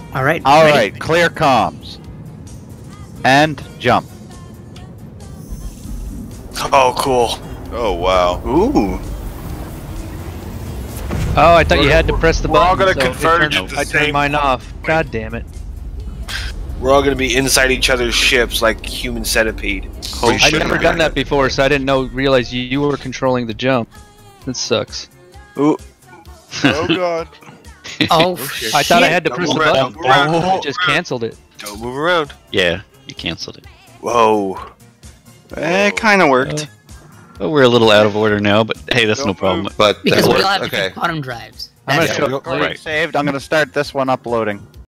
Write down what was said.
All right. All ready? right, clear comms. And jump. Oh, cool. Oh wow. Ooh. Oh, I thought you had to press the We're all button. gonna converge so at the I turned same mine point. off. God damn it. We're all gonna be inside each other's ships like human centipede. Holy I'd shit. never done that before, so I didn't realize you were controlling the jump. That sucks. Ooh. Oh god. Oh, I thought I had to Don't press the move around, button. don't move around, I just canceled it. Don't move around. Yeah, you canceled it. Whoa. It kind of worked. Well, we're a little out of order now, but hey, that's no Don't problem. move. But because that we worked. all have Okay. different bottom drives. I'm gonna That's show it. it. Right. Saved. I'm gonna start this one uploading.